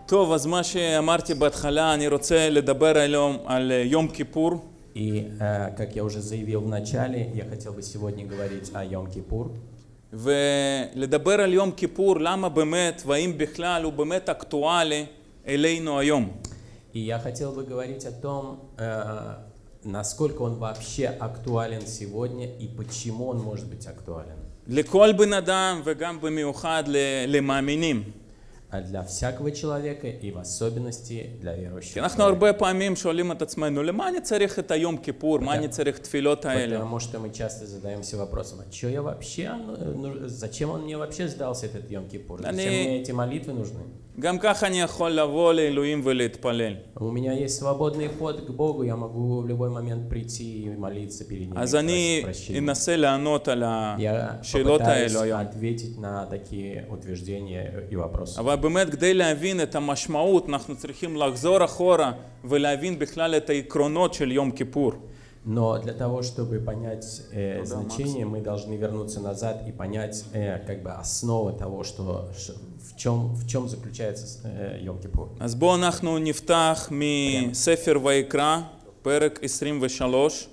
טוב, אז מה שאמרתי בהתחלה, אני רוצה לדבר היום על יום כיפור. И, как я уже заявил в начале, я хотел бы сегодня говорить о Йом-Кипур. ולדבר על יום כיפור, למה באמת, והאם בכלל הוא באמת אקטואלי אלינו היום. И я хотел бы говорить о том, насколько он вообще актуален сегодня и почему он может быть актуален. לכל בן אדם וגם במיוחד למאמינים. Для всякого человека и в особенности для верующих. אנחנו הרבה פעמים שואלים את עצמנו, למה אני צריך את היום כיפור? מה אני צריך תפילות האלה? Потому что мы часто задаемся вопросом, а что я вообще, зачем он мне вообще сдался этот Йом-Кипур? Зачем мне эти молитвы нужны? גם ככה אני יכול לבוא לאלוהים ולהתפלל. У меня есть свободный ход к Богу, я могу в любой момент прийти и молиться перед Ним. אז אני אנסה לענות על השאלות האלו היום. Я ответить на такие утверждения и вопросы. אבל באמת כדי להבין את המשמעות, אנחנו צריכים לחזור אחורה ולהבין בכלל את העקרונות של יום כיפור. Но для того, чтобы понять значение, мы должны вернуться назад и понять как бы основы того, что в чем заключается Йом-Кипур. אז בואו אנחנו נפתח מספר ויקרא, פרק 23.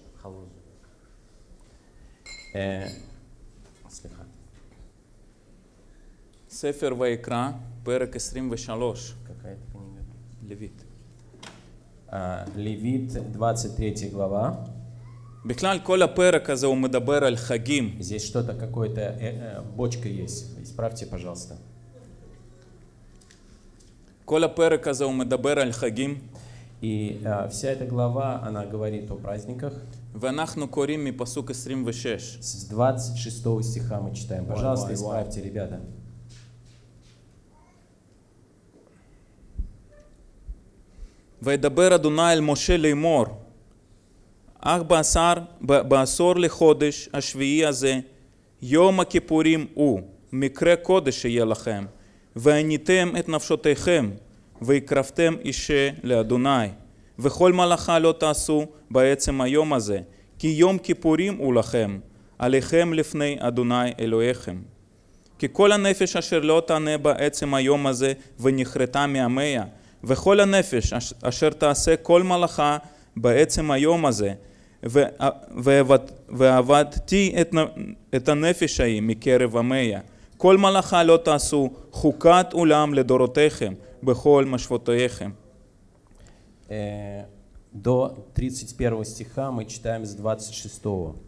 ספר ויקרא, פרק 23. Какая это книга? לויט. Левит, 23 глава. בכלל כל הפרק הזה הוא מדבר על חגים. Здесь что-то, какое-то бочка есть. Исправьте, пожалуйста. כל הפרק הזה הוא מדבר על חגים. И вся эта глава, она говорит о праздниках. ואנחנו קוראים מפסוק 26. С 26 стиха мы читаем. Пожалуйста, исправьте, ребята. וידבר אדוני אל משה לאמור, אך בעשור לחודש השביעי הזה, יום הכיפורים הוא, מקרה קודש יהיה לכם, ועניתם את נפשותיכם, והקרבתם אישה לאדוני, וכל מלאכה לא תעשו בעצם היום הזה, כי יום כיפורים הוא לכם, עליכם לפני אדוני אלוהיכם. כי כל הנפש אשר לא תענה בעצם היום הזה ונכרתה מעמיה, וכל הנפש אשר תעשה כל מלאכה בעצם היום הזה, ועבדתי את הנפש ההיא מקרב עמיה. כל מלאכה לא תעשו, חוקת עולם לדורותיכם, בכל משפטותיכם. До 31 стиха мы читаем с 26.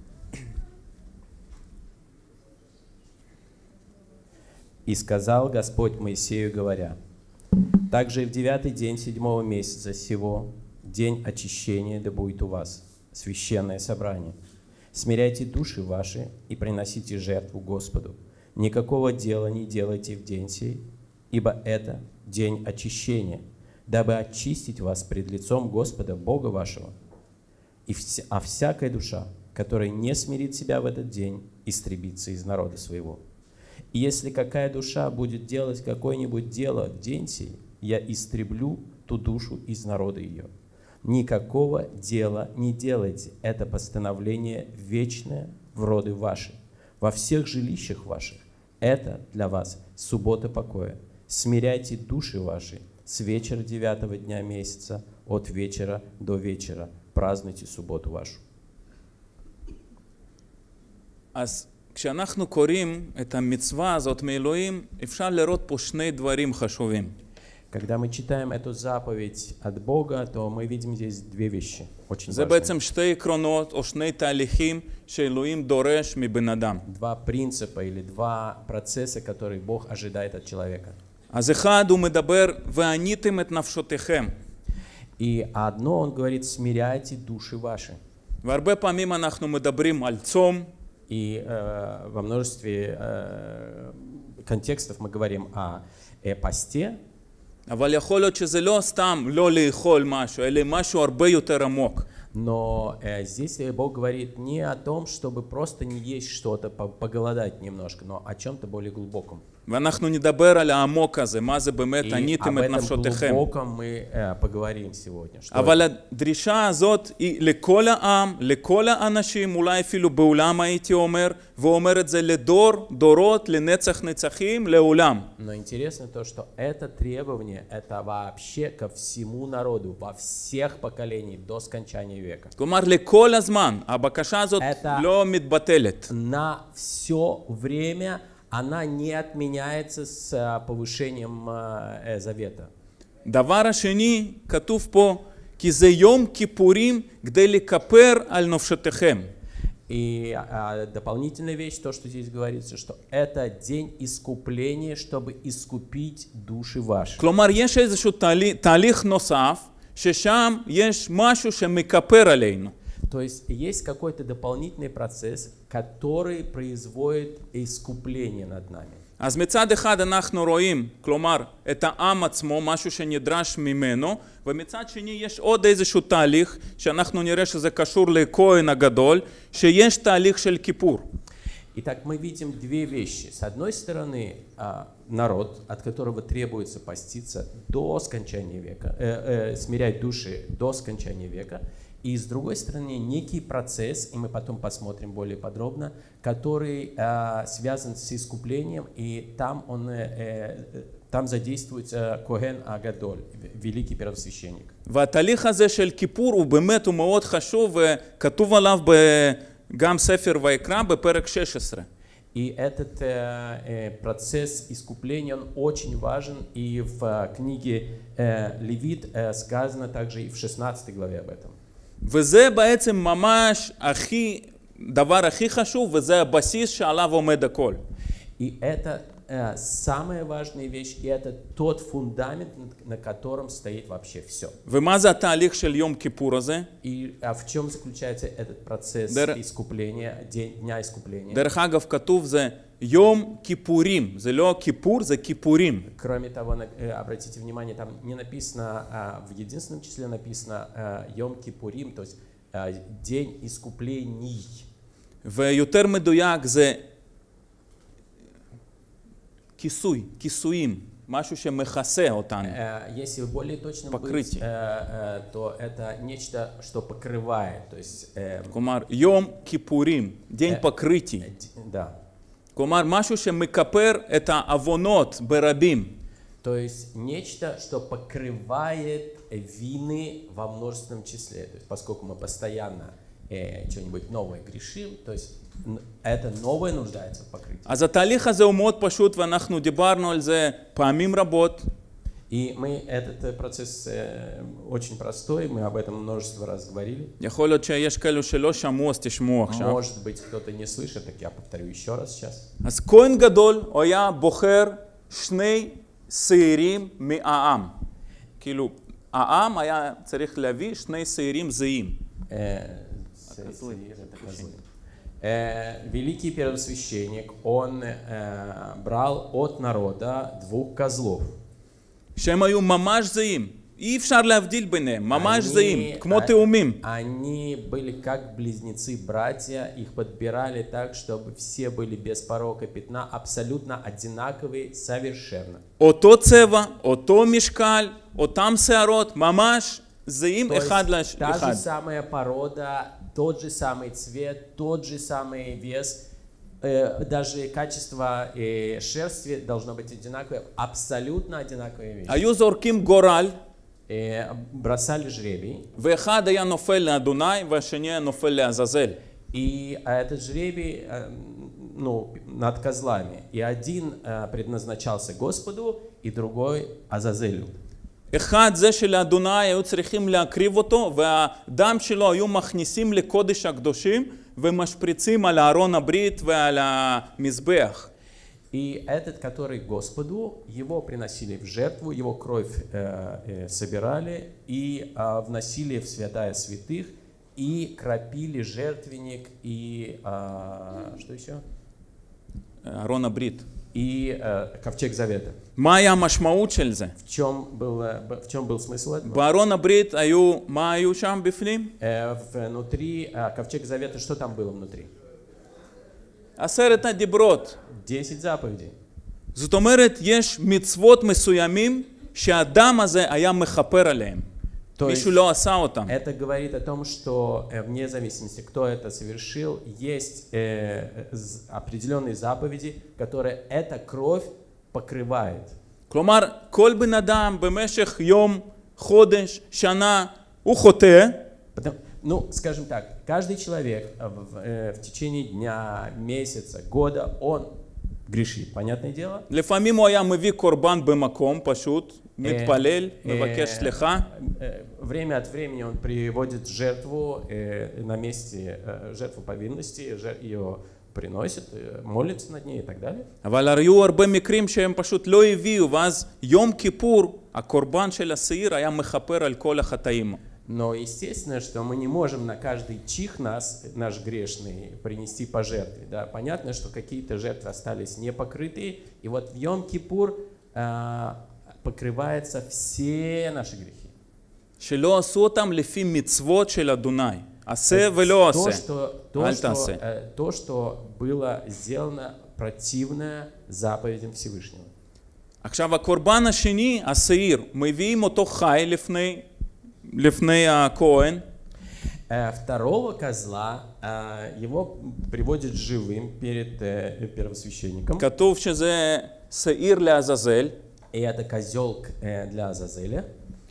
«И сказал Господь Моисею, говоря, также и в 9-й день 7-го месяца сего, день очищения, да будет у вас священное собрание. Смиряйте души ваши и приносите жертву Господу. Никакого дела не делайте в день сей, ибо это день очищения, дабы очистить вас пред лицом Господа, Бога вашего. А всякая душа, которая не смирит себя в этот день, истребится из народа своего. И если какая душа будет делать какое-нибудь дело в день сей, я истреблю ту душу из народа ее. Никакого дела не делайте. Это постановление вечное в роды ваши, во всех жилищах ваших. Это для вас суббота покоя. Смиряйте души ваши с вечера 9-го дня месяца, от вечера до вечера. Празднуйте субботу вашу». כשאנחנו קוראים את המצווה הזאת מאלוהים, אפשר לראות פה שני דברים חשובים. Когда мы читаем эту заповедь от Бога, то мы видим здесь две вещи очень זה важные. בעצם שתי עקרונות או שני תהליכים שאלוהים דורש מבן אדם. Два принципа или два процесса, которые Бог ожидает от человека. אז אחד הוא מדבר, ועניתם את נפשותיכם. И одно он говорит: смиряйте души ваши. והרבה פעמים אנחנו מדברים על צום. И во множестве контекстов мы говорим о посте. אבל יכול להיות שזה לא סתם לא לאכול משהו, אלא משהו הרבה יותר עמוק. Но здесь Бог говорит не о том, чтобы просто не есть что-то, поголодать немножко, но о чем-то более глубоком. ואנחנו נדבר על העמוק הזה, מה זה באמת И עניתם об את этом נפשותיכם. глубоком мы поговорим сегодня. Что אבל הדרישה הזאת היא לכל העם, לכל האנשים, אולי אפילו בעולם הייתי אומר, ואומר את זה לדור, דורות, לנצח נצחים, לעולם. Но интересно то, что это требование, это вообще ко всему народу, во всех поколениях до скончания века. כלומר, לכל הזמן, הבקשה הזאת Это- לא מתבטלת. На все время она не отменяется с повышением завета. דבר השני, כתוב פה, כי זה יום כיפורים כדי לכפר על נפשותיכם. И дополнительная вещь, то, что здесь говорится, что это день искупления, чтобы искупить души ваши. כלומר, יש איזשהו תהליך נוסף, ששם יש משהו שמכפר עלינו. То есть какой-то дополнительный процесс, который производит искупление над нами. אז מצד אחד אנחנו רואים, כלומר, את העם עצמו, משהו שנדרש ממנו, ומצד שני יש עוד איזשהו תהליך, שאנחנו נראה שזה קשור לכהן הגדול, שיש תהליך של כיפור. Итак, мы видим две вещи. С одной стороны, народ, от которого требуется поститься до скончания века, смирять души до скончания века, и с другой стороны, некий процесс, и мы потом посмотрим более подробно, который связан с искуплением, и там задействуется Коэн Агадоль, великий первосвященник. והתהליך הזה של כיפור הוא באמת, הוא מאוד חשוב, וכתוב עליו גם ספר ויקרא בפרק 16. И этот процесс искупления, он очень важен, и в книге Левит сказано также и в 16 главе об этом. וזה בעצם ממש דבר הכי חשוב, וזה הבסיס שעליו עומד הכל. И это самая важная вещь, и это тот фундамент, на котором стоит вообще все. ומה זה התהליך של יום כיפור הזה? И в чем заключается этот процесс искупления, дня искупления? דרך אגב, כתוב זה יום כיפורים, זה לא כיפור, זה כיפורים. Кроме того, обратите внимание, там не написано, в единственном числе написано Йом Кипурим, то есть день искуплений. ויותר מדויק זה כיסוי, כיסויים, משהו שמכסה אותנו. Если более точно быть, то это нечто, что покрывает, то есть... כלומר, יום כיפורים, דין פקריטי. Да. כלומר, משהו שמכפר את העוונות ברבים. То есть нечто, что покрывает вины во множественном числе. То есть, поскольку мы постоянно что-нибудь новое грешим, то есть это новое нуждается в покрытии. אז התהליך הזה הוא מאוד פשוט, ואנחנו דיברנו על זה פעמים רבות. И этот процесс очень простой, мы об этом множество раз говорили. יכול להיות שיש כאלו שלא שמעו, אז תשמעו עכשיו. Может быть, кто-то не слышит, так я повторю еще раз сейчас. אז כהן גדול הוא היה בוחר שני שעירים מהעם. כאילו, העם היה צריך להביא שני שעירים זהים. Великий первосвященник, он брал от народа 2 козлов. שהם היו ממש זהים. אי אפשר להבדיל ביניהם, ממש זהים, כמו תאומים. Они были как близнецы, братья, их подбирали так, чтобы все были без порока пятна, абсолютно одинаковые, совершенно. אותו צבע, אותו משקל, אותם שערות, ממש זהים אחד לאחד. Та же самая порода, тот же самый цвет, тот же самый вес, даже качество шерсти должно быть одинаковое, абсолютно одинаковые вещи. היו זורקים גורל, бросали жребий, ואחד היה נופל לאדוני והשני היה נופל לעזאזל. и этот жребий, над козлами, и один предназначался Господу, и другой Азазелю. אחד זה שלאדוני היו צריכים להקריב אותו, והדם שלו היו מכניסים לקודש הקדושים ומשפריצים על ארון הברית ועל המזבח. И этот, который Господу, его приносили в жертву, его кровь собирали и вносили в святая святых, и кропили жертвенник, и что еще? ארון הברית. И ковчег завета. מה היה המשמעות של זה? В чем был смысл этого? בארון הברית היו, מה היו שם בפנים? Внутри ковчег завета, что там было внутри? 10 הדיברות. 10 заповедей. זאת אומרת, יש מצוות מסוימים שהאדם הזה היה מכפר עליהם. מישהו לא עשה אותם. Это говорит о том, что вне зависимости, кто это совершил, есть определенные заповеди, которые эта кровь покрывает. כלומר, כל בן אדם במשך יום, חודש, שנה, הוא חוטא. Ну, скажем так, каждый человек в течение дня, месяца, года, он грешит, понятное дело? לפעמים הוא היה מביא קורבן במקום, פשוט, מתפלל, מבקש סליחה. Время от времени он приводит жертву на месте, жертву повинности, ее приносит, молится над ней и так далее. אבל היו הרבה מקרים שהם פשוט לא הביאו, ואז יום כיפור, הקורבן של השעיר היה מכפר על כל החטאים. Но естественно, что мы не можем на каждый чих наш грешный, принести пожертвы. Да? Понятно, что какие-то жертвы остались непокрытые, и вот в Йом-Кипур покрываются все наши грехи. שלא עשו אותם לפי מצוות של אדוני. עשה ולא עשה. אל תעשה. То, что было сделано противное заповедям Всевышнего. עכשיו, הקורבן השני, השעיר, מביאים אותו חי לפני הכהן. Второго козла его приводят живым перед первосвященником. כתוב שזה שעיר לעזאזל. И это козел для Азазеля.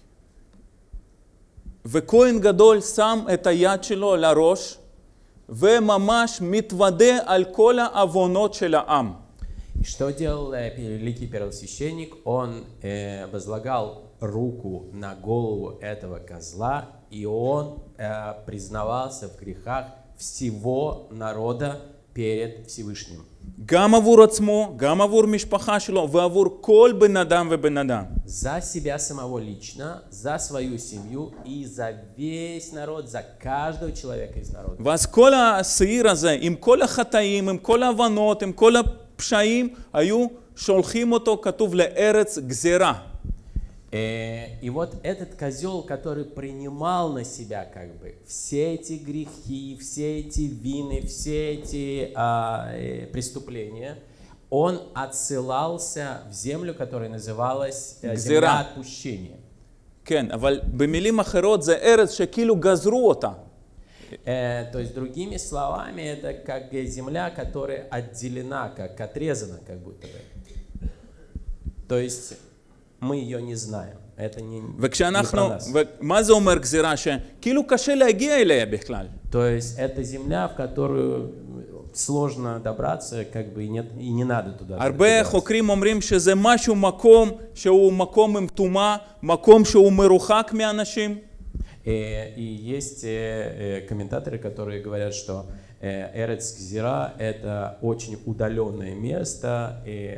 וכהן גדול שם את היד שלו על הראש, וממש מתוודה על כל העוונות של העם. И что делал великий первосвященник? Он возлагал руку на голову этого козла, и он признавался в грехах всего народа перед Всевышним. גם עבור עצמו, גם עבור משפחה שלו, ועבור כל בן אדם ובן אדם. За себя самого лично, за свою семью и за весь народ, за каждого человека из народа. ואז כל השעיר הזה, עם כל החטאים, עם כל ההבנות, עם כל הפשעים, היו שולחים אותו, כתוב, לארץ גזירה. И вот этот козел, который принимал на себя как бы все эти грехи, все эти вины, все эти преступления, он отсылался в землю, которая называлась земля отпущения. כן, אבל במילים אחרות זה ארץ שכאילו גזרו אותה. То есть, другими словами, это как земля, которая отделена, как отрезана, как будто бы. То есть, мы ее не знаем. Это не про нас. ומה זה אומר גזירה? שכאילו קשה להגיע אליה בכלל. То есть, это земля, в которую сложно добраться, как бы и не надо туда. הרבה חוקרים אומרים שזה משהו מקום שהוא מקום עם טומאה, מקום שהוא מרוחק מאנשים. И есть комментаторы, которые говорят, что Эрец Гзира — это очень удаленное место, и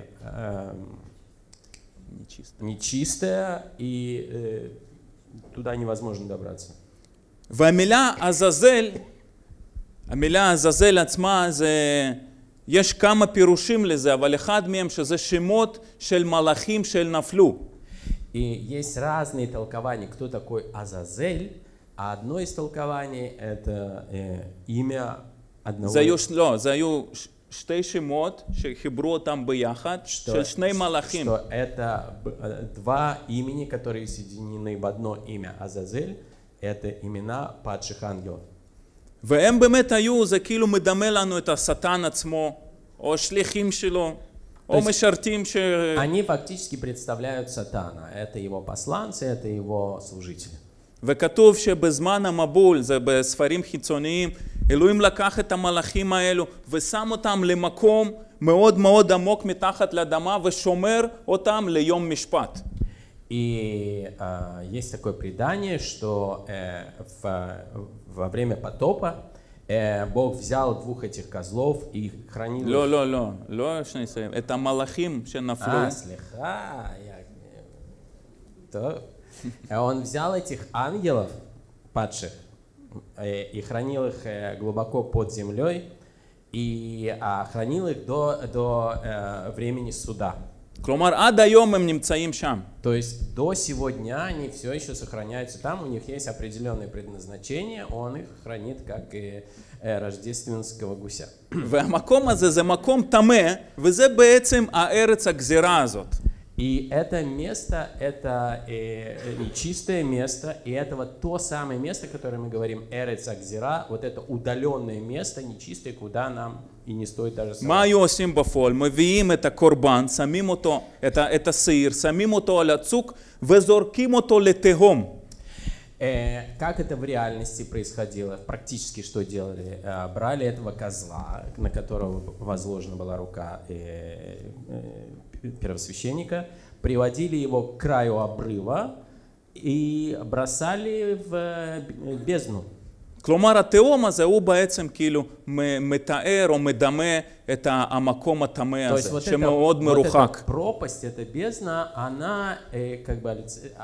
нечистое, и туда невозможно добраться. והמילה עזאזל, המילה עזאזל עצמה, יש כמה פירושים לזה, אבל אחד מהם שזה שמות של מלאכים של נפלו. И есть разные толкования, кто такой Азазель, а одно из толкований — это имя одного... זה היו שתי שמות שחיברו אותם ביחד, של שני מלאכים. Что это два имени, которые соединены в одно имя. Азазель — это имена падших ангелов. והם באמת היו, זה כאילו מדמה לנו את השטן עצמו, או שליחים שלו, או משרתים ש... Они фактически представляют сатана. Это его посланцы, это его служители. וכתוב שבזמן המבול, זה בספרים חיצוניים, אלוהים לקח את המלאכים האלו ושם אותם למקום מאוד מאוד עמוק מתחת לאדמה ושומר אותם ליום משפט. И есть такое предание, что во время потопа Бог взял двух этих козлов и хранил... לא שני שרים, את המלאכים שנפלו. סליחה, Он взял этих ангелов падших и хранил их глубоко под землей и хранил их до времени суда. כלומר, עד היום הם נמצאים שם. То есть до сего дня они все еще сохраняются там, у них есть определенное предназначение, он их хранит как и рождественского гуся. והמקום הזה זה מקום טמא, וזה בעצם הארץ הגזירה הזאת. И это место, это нечистое место, и это вот то самое место, которое мы говорим, Эрец Агзира, вот это удаленное место, нечистое, куда нам и не стоит даже מה היו עושים בפועל? מביאים את הקורבן, שמים אותו, את השעיר, שמים אותו על הצוק וזורקים אותו לתהום. Как это в реальности происходило? Практически что делали? Брали этого козла, на которого возложена была рука первосвященника, приводили его к краю обрыва и бросали в бездну. כלומר, התהום הזה הוא בעצם כאילו מתאר או מדמה את המקום הטמא הזה, שמאוד מרוחק. Пропасть, эта бездна, она как бы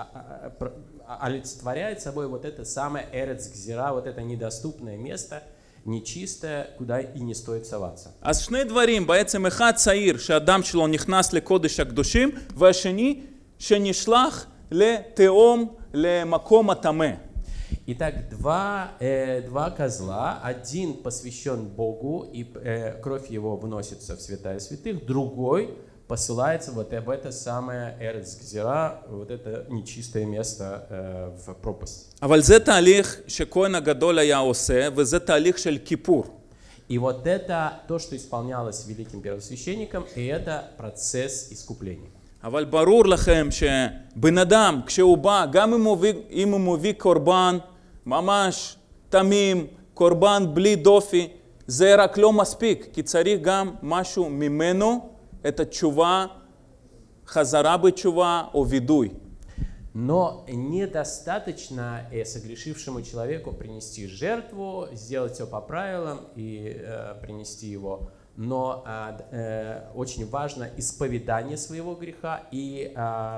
олицетворяет собой вот это самое Эрец Гзира, вот это недоступное место, нечистое, куда и не стоит соваться. אז שני דברים, בעצם אחד צעיר שהדם שלו נכנס לקודש הקדושים, והשני שנשלח לתהום, למקום הטמא. Итак, два козла, один посвящен Богу, и кровь его вносится в святая святых, другой посылается вот в это самое Эрец Гзира, вот это нечистое место в пропасть. אבל זה תהליך שכהן הגדול היה עושה, וזה תהליך של כיפור. И вот это то, что исполнялось великим первосвященником, и это процесс искупления. אבל ברור לכם שבן אדם, כשהוא בא, גם אם הוא מביא קורבן ממש תמים, קורבן בלי דופי, זה רק לא מספיק, כי צריך גם משהו ממנו, את התשובה, חזרה בתשובה או וידוי. Но недостаточно согрешившему человеку принести жертву, сделать все по правилам и принести его. Но очень важно исповедание своего греха и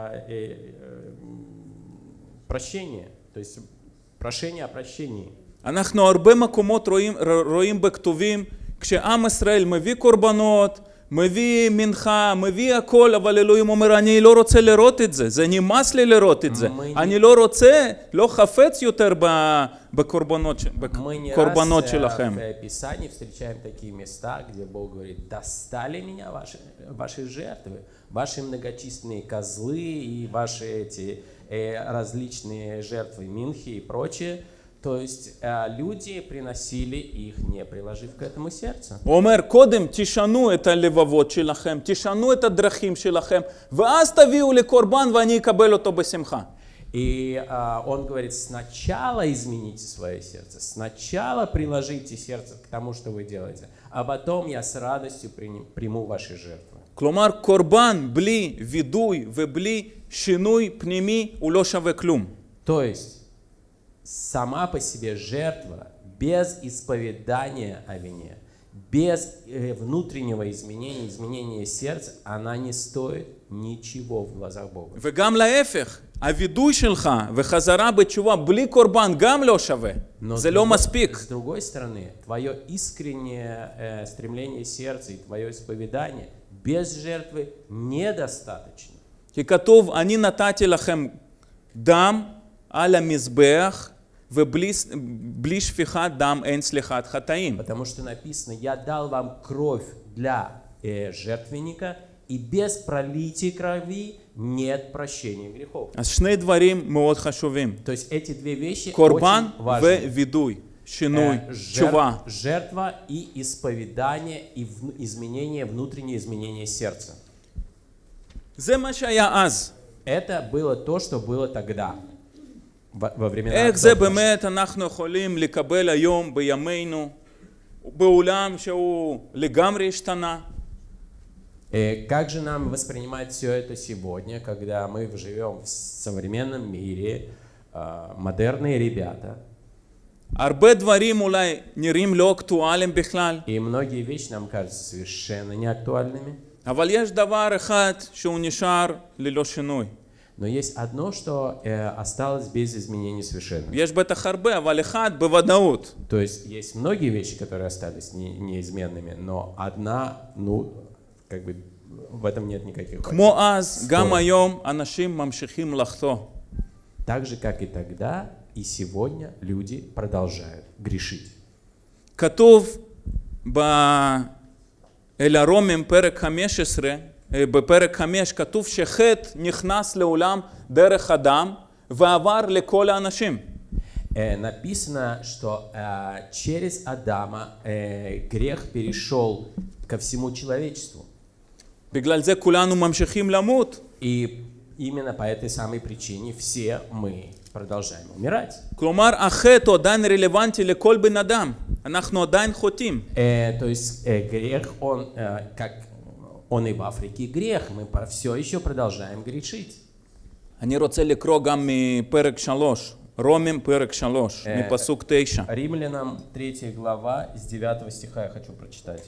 прощение, то есть прошение о прощении. אנחנו הרבה מקומות רואים בכתובים, כשעם ישראל מביא קורבנות, מביא מנחה, מביא הכל, אבל אלוהים אומר, אני לא רוצה לראות את זה, זה נמאס לי לראות את זה, אני לא רוצה, לא חפץ יותר בקורבנות שלכם. Мы не раз в Писании встречаем такие места, где Бог говорит, достали меня ваши жертвы, ваши многочисленные козлы и ваши эти различные жертвы минхи и прочее. То есть люди приносили их, не приложив к этому сердце. הוא אומר, קודם תשנו את הלבבות שלכם, תשנו את הדרכים שלכם, ואז тавиу לקורבן ואני אקבל אותו בשמחה. И он говорит, сначала измените свое сердце, сначала приложите сердце к тому, что вы делаете, а потом я с радостью приму ваши жертвы. כלומר, קורבן בלי וידוי ובלי שינוי פנימי הוא לא שווה כלום. То есть сама по себе жертва без исповедания о вине, без внутреннего изменения сердца, она не стоит ничего в глазах Бога. וגם להפך, הווידוי שלך וחזרה בתשובה בלי קורבן גם לא שווה. זה לא מספיק. С другой стороны, твое искреннее стремление сердца и твое исповедание без жертвы недостаточно. כי כתוב, אני נתתי לכם דם על המזבח, ובלי שפיכת דם אין סליחת חטאים. Потому что написано, я дал вам кровь для жертвенника, и без пролития крови нет прощения грехов. אז שני דברים מאוד חשובים. То есть эти две вещи קורבן очень важны. ווידוי, שינוי, תשובה. Жертва и исповедание, и изменение, внутреннее изменение сердца. זה מה שהיה אז. Это было то, что было тогда. во времена איך זה באמת אנחנו יכולים לקבל היום בימינו בעולם שהוא לגמרי השתנה? Как же нам воспринимать все это сегодня, когда мы живем в современном мире, модерные ребята? הרבה דברים אולי נראים לא אקטואליים בכלל. И многие вещи нам кажутся совершенно неактуальными. אבל יש דבר אחד שהוא נשאר ללא שינוי. Но есть одно, что осталось без изменений совершенно. יש בטח הרבה, אבל אחד בוודאות. То есть многие вещи, которые остались неизменными, но одна, как бы в этом нет никаких כמו אז, גם споров. היום אנשים ממשיכים לחטוא. Так же, как и тогда, и сегодня люди продолжают грешить. כתוב אל הרומים פרק 15, בפרק 5 כתוב שחטא נכנס לעולם דרך אדם ועבר לכל האנשים. Написано, что через Адама грех перешел ко всему человечеству. בגלל זה כולנו ממשיכים למות. И именно по этой самой причине все мы продолжаем умирать. כלומר, החטא הוא עדיין רלוונטי לכל בן אדם. אנחנו עדיין חוטאים. То есть грех, он, как он и в Африке грех, мы все еще продолжаем грешить. אני רוצה לקרוא גם מפרק 3, רומים פרק 3, מפסוק 9. Римлянам 3 глава, с 9 стиха я хочу прочитать.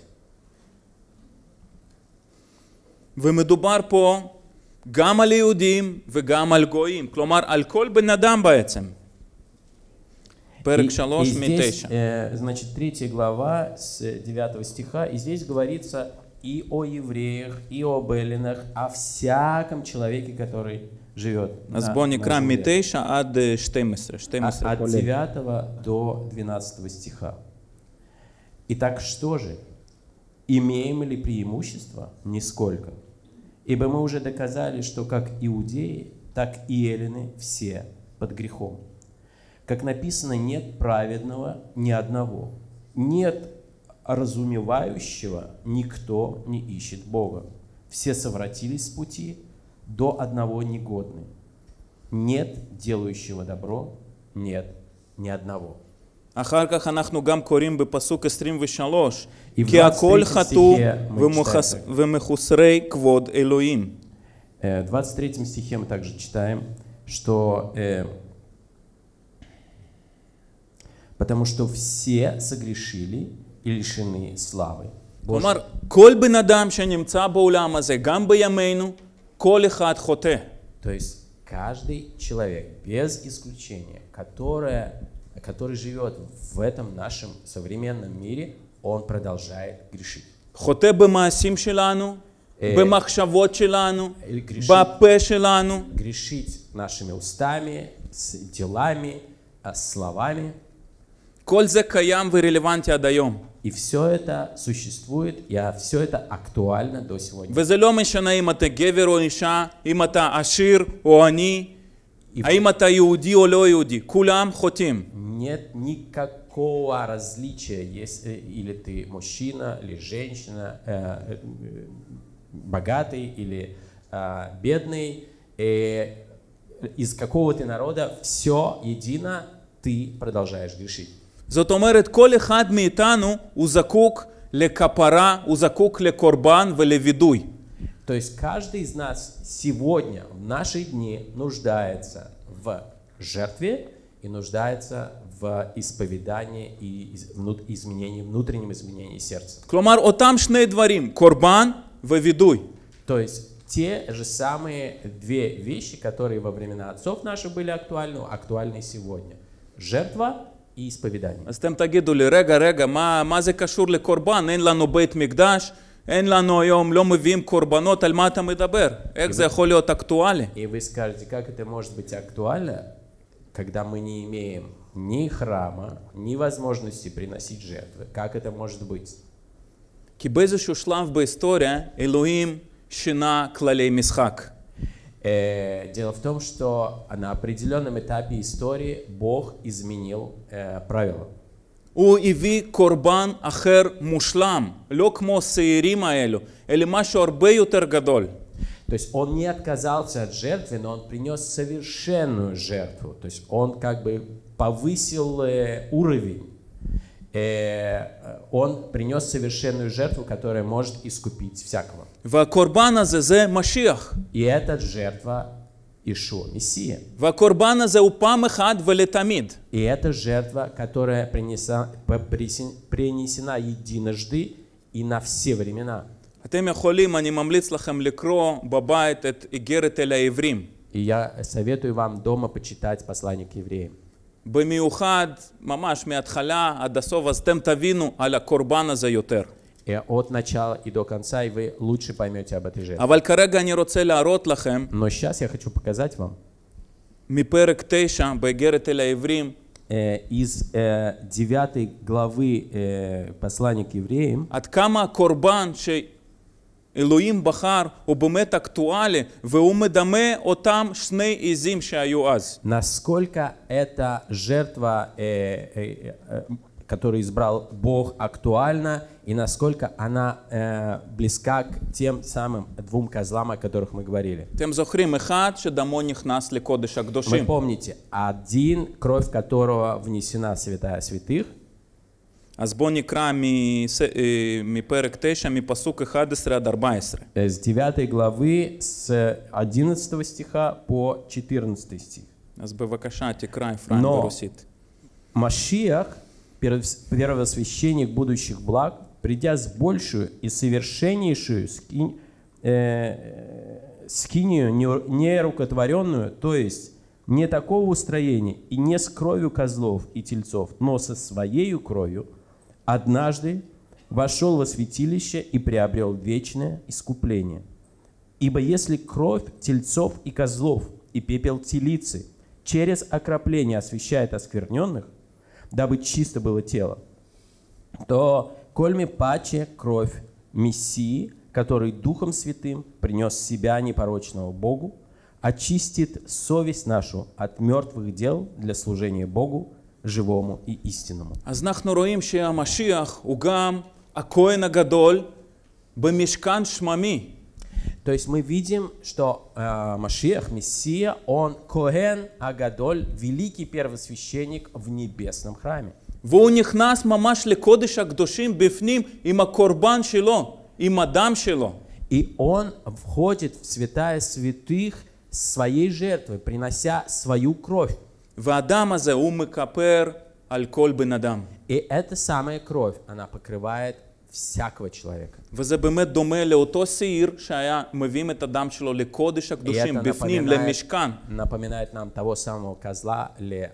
ומדובר פה גם על יהודים וגם על גויים, כלומר על כל בן אדם בעצם. פרק 3 здесь, מ-9. значит, 3 глава с 9 стиха, и здесь говорится и о евреях, и об эллинах, о всяком человеке, который живет אז на בואו נקרא земле. מ-9 עד 12, 12 От כולל. 9 до 12 стиха. Итак, что же? Имеем ли преимущество? Нисколько. Ибо мы уже доказали, что как иудеи, так и эллины все под грехом. Как написано, нет праведного ни одного. Нет разумевающего, никто не ищет Бога. Все совратились с пути, до одного негодны. Нет делающего добро, нет ни одного. אחר כך אנחנו גם קוראים בפסוק 23, И в כי הכל 23 חטאו стихе мы читаем так. ומחוסרי כבוד אלוהים. В 23 стихе мы также читаем, что потому что все согрешили и лишены славы Божьей. כלומר, כל בן אדם שנמצא בעולם הזה, גם בימינו, כל אחד חוטא. То есть каждый человек, без исключения, который живет в этом нашем современном мире, он продолжает грешить. חוטא במעשים שלנו, במחשבות שלנו, בפה שלנו. Грешить нашими устами, с делами, с словами. כל זה קיים ורלוונטי עד היום. И все это существует, и все это актуально до сегодня. וזה לא משנה אם אתה גבר או אישה, אם אתה עשיר או עני, האם אתה יהודי או לא יהודי, כולם חוטאים. Нет никакого различия, или ты мужчина, или женщина, богатый или бедный, из какого ты народа, все едино, ты продолжаешь грешить. זאת אומרת, כל אחד מאיתנו הוא זקוק לכפרה, הוא זקוק לקורבן ולווידוי. То есть каждый из нас сегодня, в наши дни, нуждается в жертве и нуждается в исповедании и внутреннем изменении сердца. כלומר, אותם שני דברים, קורבן ווידוי. То есть те же самые две вещи, которые во времена отцов наших были актуальны сегодня. Жертва и исповедание. אז אתם תגידו לי, רגע, מה זה קשור לקורבן? אין לנו בית מקדש, אין לנו היום, לא מביאים קורבנות, על מה אתה מדבר? איך זה יכול להיות אקטואלי? И вы скажете, как это может быть актуально, когда мы не имеем ни храма, ни возможности приносить жертвы? Как это может быть? כי באיזשהו שלב בהיסטוריה, אלוהים שינה כללי משחק. Дело в том, что на определенном этапе истории Бог изменил правила. הוא הביא קורבן אחר מושלם, לא כמו שעירים האלו, אלא משהו הרבה יותר גדול. То есть он не отказался от жертвы, но он принес совершенную жертву. То есть он как бы повысил уровень. Он принес совершенную жертву, которая может искупить всякого. והקורבן הזה זה משיח. И эта жертва Ишуа, Мессия. והקורבן הזה הוא פעם אחת ולתמיד. И эта жертва, которая принесена единожды и на все времена. אתם יכולים, אני ממליץ לכם לקרוא בבית את איגרת אל העברים. И я советую вам дома почитать послание к евреям. במיוחד, ממש מההתחלה עד הסוף, אז אתם תבינו על הקורבן הזה יותר. от начала и до конца, и вы лучше поймете об этой жертве. אבל כרגע אני רוצה להראות לכם Но сейчас я хочу показать вам מפרק 9 באיגרת אל העברים, из 9 главы послания к евреям, עד כמה הקורבן שאלוהים בחר הוא באמת אקטואלי, והוא מדמה אותם שני עזים שהיו אז. насколько эта жертва, которую избрал Бог, актуальна, и насколько она близка к тем самым 2 козлам, о которых мы говорили. אתם זוכרים, אחד שדמו נכנס לקודש Вы הקדושים. помните, один, кровь которого внесена в святая святых. אז בואו נקרא מפרק 9, מפסוק 11 עד 14. С 9 главы, с 11 стиха по 14 стих. אז בבקשה, תקרא אפרים Но ברוסית. Машиах, первосвященник будущих благ, придя с большую и совершеннейшую скинию нерукотворенную, то есть не такого устроения и не с кровью козлов и тельцов, но со своею кровью, однажды вошел во святилище и приобрел вечное искупление. Ибо если кровь тельцов и козлов и пепел телицы через окропление освящает оскверненных, дабы чисто было тело, то кольми паче кровь Мессии, который Духом Святым принес себя непорочного Богу, очистит совесть нашу от мертвых дел для служения Богу, живому и истинному. אז אנחנו רואים שהמשיח הוא גם הכהן הגדול במשכן שממי. То есть мы видим, что Машиах, Мессия, он Коэн Агадоль, великий первосвященник в небесном храме. והוא נכנס ממש לקודש הקדושים בפנים עם הקורבן שלו, עם הדם שלו. И он входит в святая святых своей жертвой, принося свою кровь. והדם הזה הוא מכפר על כל בן אדם. И эта самая кровь, она покрывает всякого человека. וזה באמת דומה לאותו שעיר שהיה מביאים את הדם שלו לקודש הקדושים בפנים, למשכן. Напоминает нам того самого козла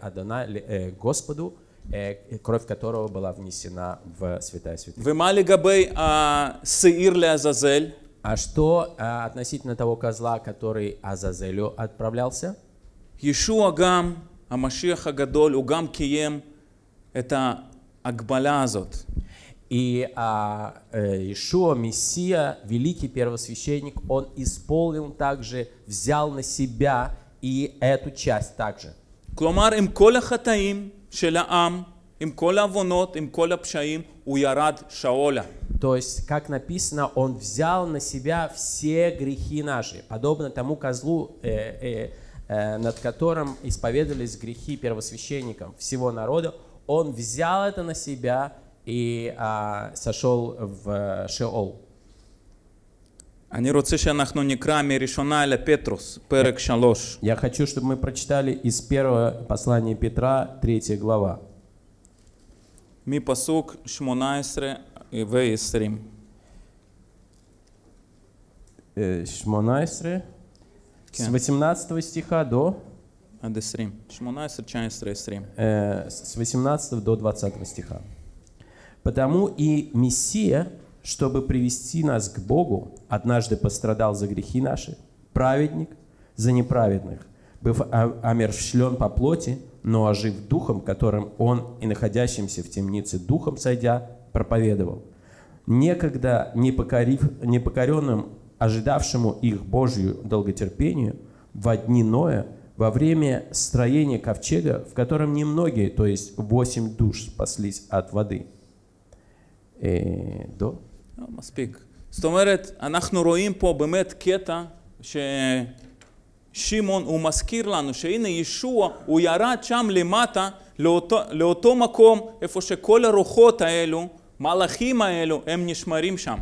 Господу, кровь которого была внесена в святая святых. ומה לגבי השעיר לעזאזל? А что относительно того козла, который Азазелю отправлялся? ישוע גם, המשיח הגדול, הוא גם קיים את ההגבלה הזאת. И Иешуа, Мессия, великий первосвященник, он исполнил также, взял на себя и эту часть также. כלומר, עם כל החטאים של העם, עם כל העוונות, עם כל הפשעים, הוא ירד שאולה. То есть, как написано, он взял на себя все грехи наши, подобно тому козлу, над которым исповедовались грехи первосвященникам всего народа. Он взял это на себя и сошел в Шеол. אני רוצה שאנחנו נקרא מראשונה לפטרוס, פרק 3. Я хочу, чтобы мы прочитали из первого послания Петра, 3 глава. מפסוק 18 ו-20. 18, с 18 стиха до... עד 20. 18, 19, 20. С 18 до 20 стиха. «Потому и Мессия, чтобы привести нас к Богу, однажды пострадал за грехи наши, праведник за неправедных, быв омерщвлен по плоти, но ожив духом, которым он и находящимся в темнице духом сойдя, проповедовал. Некогда непокоренным, ожидавшему их Божью долготерпению, во дни Ноя, во время строения ковчега, в котором немногие, то есть 8 душ, спаслись от воды». מספיק. זאת אומרת, אנחנו רואים פה באמת קטע ששימון הוא מזכיר לנו שהנה ישוע הוא ירד שם למטה לאותו מקום איפה שכל הרוחות האלו, מלאכים האלו, הם נשמרים שם.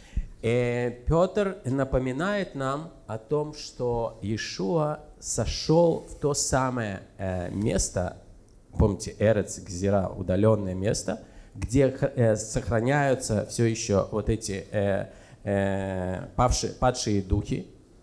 Петр напоминает нам о том, что Иешуа сошел в то самое место, помните, Эрец Гзира, удаленное место, где сохраняются все еще вот эти падшие духи.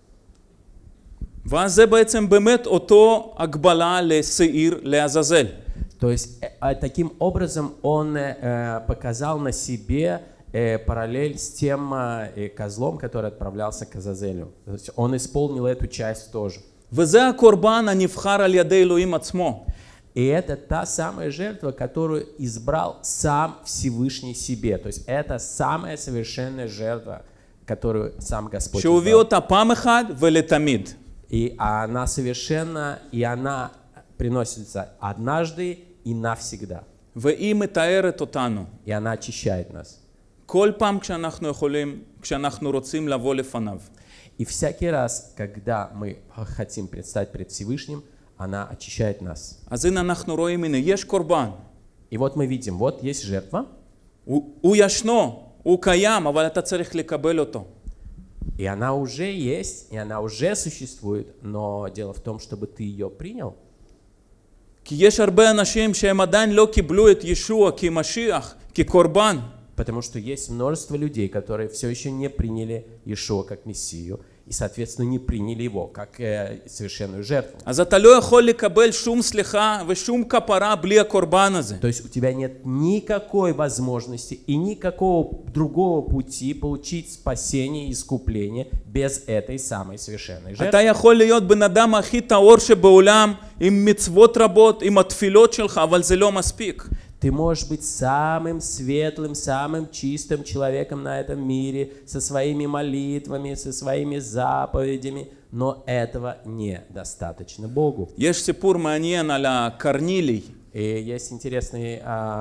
וזה בעצם באמת אותו הגבלה לשעיר לעזאזל. То есть таким образом он показал на себе параллель с тем козлом, который отправлялся к Азазелю. То есть он исполнил эту часть тоже. וזה הקורבן הנבחר על ידי אלוהים עצמו. И это та самая жертва, которую избрал сам Всевышний себе. То есть это самая совершенная жертва, которую сам Господь שהביא избрал. אותה פעם אחת ולתמיד. И она совершенна, и она приносится однажды и навсегда. והיא מתארת אותנו. И она очищает нас. כל פעם כשאנחנו רוצים לבוא לפניו. И всякий раз, когда мы хотим предстать пред Всевышним, она очищает нас. אז הנה אנחנו רואים, הנה, יש קורבן. И вот мы видим, вот есть жертва. הוא ישנו, הוא קיים, אבל אתה צריך לקבל אותו. И она уже есть, и она уже существует, но дело в том, чтобы ты ее принял. כי יש הרבה אנשים שהם עדיין לא קיבלו את ישוע כמשיח, כקורבן. Потому что есть множество людей, которые все еще не приняли Иешуа как Мессию, и, соответственно, не приняли его как совершенную жертву. אז אתה לא יכול לקבל שום סליחה ושום כפרה בלי הקורבן הזה. То есть у тебя нет никакой возможности и никакого другого пути получить спасение и искупление без этой самой совершенной אתה жертвы. יכול להיות בן אדם הכי טהור שבעולם, עם מצוות רבות, עם התפילות שלך, אבל זה לא מספיק. Ты можешь быть самым светлым, самым чистым человеком на этом мире, со своими молитвами, со своими заповедями, но этого недостаточно Богу. יש סיפור מעניין על הקרנילי. И есть интересная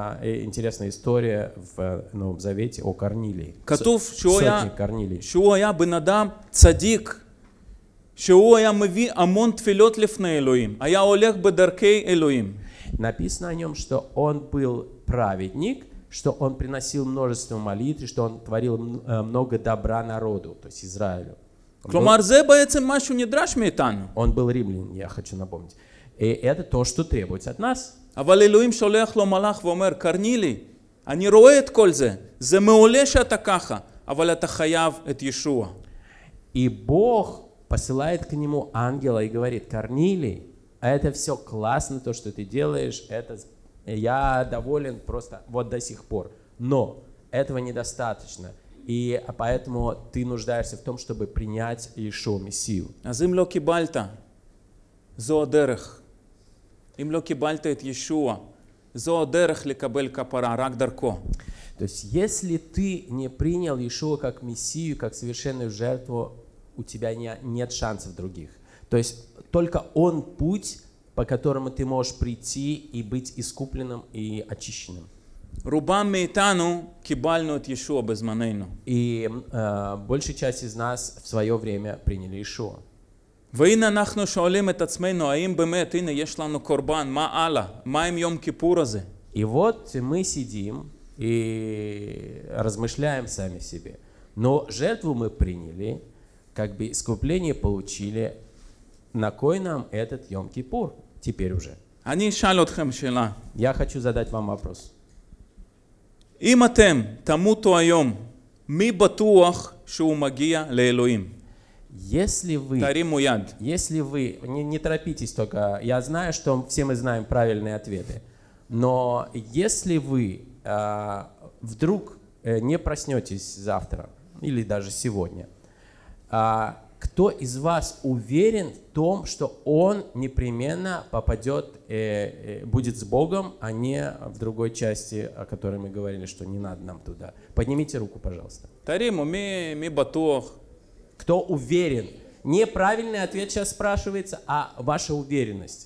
история в Новом Завете о Корнилии. כתוב Сотни Корнилий. שהוא היה בן אדם צדיק, שהוא היה מביא המון תפילות לפני אלוהים, היה הולך בדרכי אלוהים. Написано о нем, что он был праведник, что он приносил множество молитв, что он творил много добра народу, то есть Израилю. כלומר, זה בעצם משהו נדרש מאיתנו. Он был римлянин, я хочу напомнить. И это то, что требуется от нас. אבל אלוהים שולח לו מלאך ואומר, קרנילי, אני רואה את כל זה, זה מעולה שאתה ככה, אבל אתה חייב את ישוע. И Бог посылает к нему ангела и говорит: Корнилий, это все классно, то, что ты делаешь, это я доволен просто вот до сих пор. Но этого недостаточно. И поэтому ты нуждаешься в том, чтобы принять Иешуа Мессию. אז אם לא קיבלת, זו הדרך. אם לא קיבלת את ישוע, זו הדרך לקבל כפרה, רק דרכו. То есть, если ты не принял Иешуа как Мессию, как совершенную жертву, у тебя нет шансов других. То есть, только Он путь, по которому ты можешь прийти и быть искупленным и очищенным. רובם מאיתנו קיבלנו את ישוע בזמננו. И большая часть из нас в свое время приняли Иешуа. והנה אנחנו שואלים את עצמנו, האם באמת, הנה יש לנו קורבן, מה הלאה? מה עם יום כיפור הזה? И вот мы сидим и размышляем сами в себе. Но жертву мы приняли, как бы искупление получили. На кой нам этот Йом-Кипур теперь уже? אני אשאל אתכם שאלה. Я хочу задать вам вопрос. אם אתם תמותו היום, מי בטוח שהוא מגיע לאלוהים? Если вы не торопитесь только, я знаю, что все мы знаем правильные ответы, но если вы вдруг не проснетесь завтра или даже сегодня, кто из вас уверен в том, что он непременно попадет, будет с Богом, а не в другой части, о которой мы говорили, что не надо нам туда? Поднимите руку, пожалуйста. תרימו, מי בטוח? Кто уверен? Неправильный ответ сейчас спрашивается, а ваша уверенность.